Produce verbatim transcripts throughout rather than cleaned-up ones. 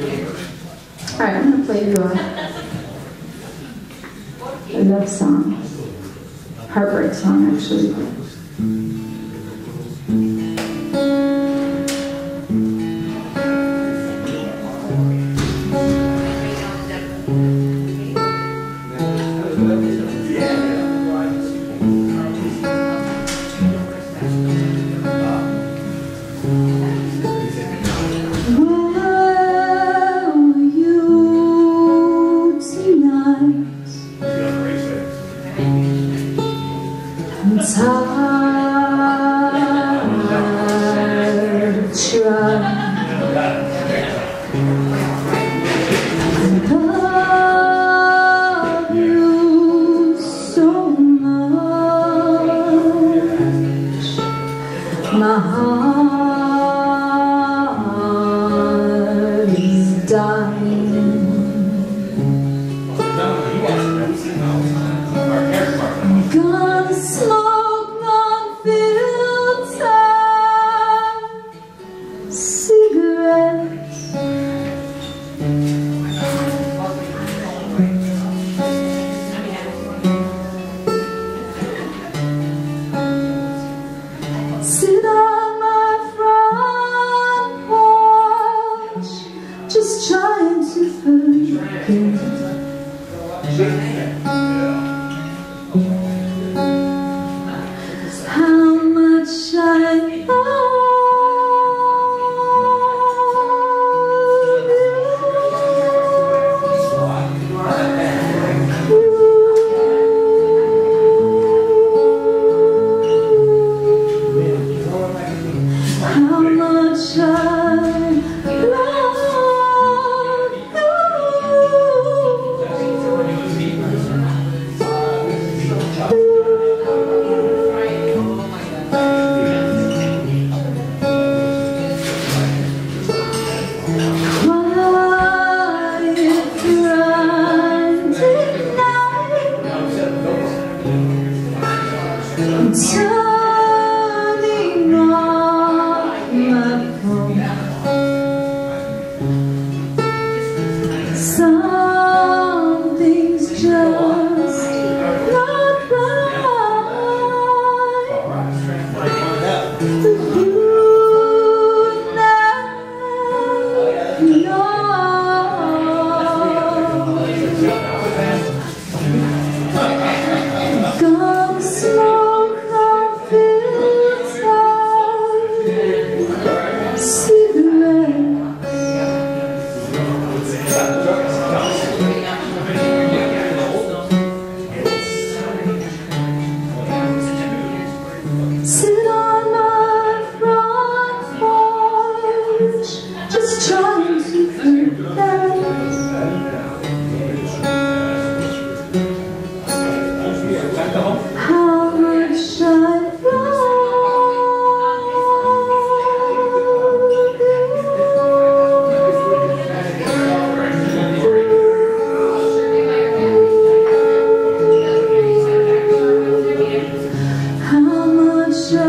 Alright, I'm going to play you a, a love song. Heartbreak song, actually. It's hard to try. I love you so much. My heart is dying. I'm gonna smoke non-filtered cigarettes. Sit on my front porch, just trying to forget. How much I love you. How much I love turning off my phone. Something's just not right. But you never know. Gonna smoke non-filtered cigarettes. Sit on my front porch, just trying to forget. How much I How much I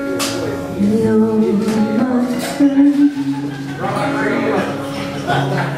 You're my friend.